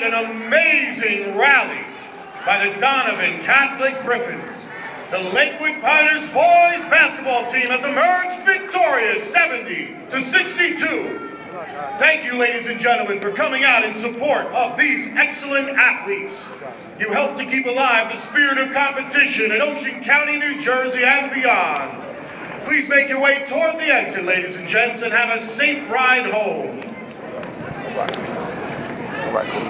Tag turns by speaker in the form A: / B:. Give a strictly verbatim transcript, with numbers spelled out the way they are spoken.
A: an amazing rally by the Donovan Catholic Griffins. The Lakewood Piners boys basketball team has emerged victorious seventy to sixty-two. Thank you, ladies and gentlemen, for coming out in support of these excellent athletes. You helped to keep alive the spirit of competition in Ocean County, New Jersey, and beyond. Please make your way toward the exit, ladies and gents, and have a safe ride home.
B: All right. All right.